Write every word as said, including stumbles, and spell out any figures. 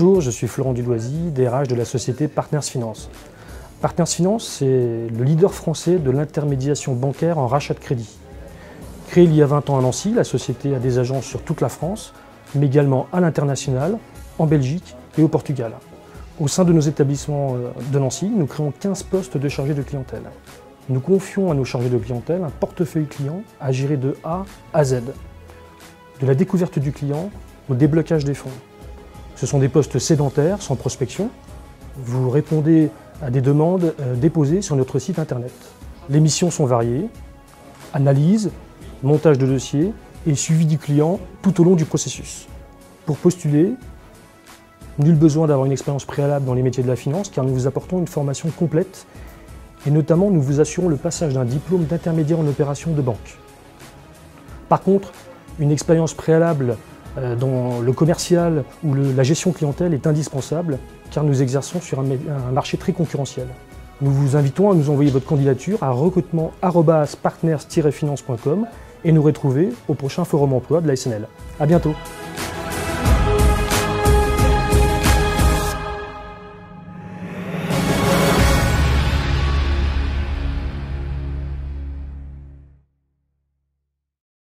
Bonjour, je suis Florent Duloisy, D R H de la société Partners Finance. Partners Finance, c'est le leader français de l'intermédiation bancaire en rachat de crédit. Créée il y a vingt ans à Nancy, la société a des agences sur toute la France, mais également à l'international, en Belgique et au Portugal. Au sein de nos établissements de Nancy, nous créons quinze postes de chargés de clientèle. Nous confions à nos chargés de clientèle un portefeuille client à gérer de A à Z, de la découverte du client au déblocage des fonds. Ce sont des postes sédentaires, sans prospection. Vous répondez à des demandes déposées sur notre site internet. Les missions sont variées, analyse, montage de dossiers et suivi du client tout au long du processus. Pour postuler, nul besoin d'avoir une expérience préalable dans les métiers de la finance car nous vous apportons une formation complète et notamment nous vous assurons le passage d'un diplôme d'intermédiaire en opération de banque. Par contre, une expérience préalable dans le commercial ou le, la gestion clientèle est indispensable car nous exerçons sur un, un marché très concurrentiel. Nous vous invitons à nous envoyer votre candidature à recrutement arobase partners tiret finance point com et nous retrouver au prochain Forum Emploi de la S N L. À bientôt.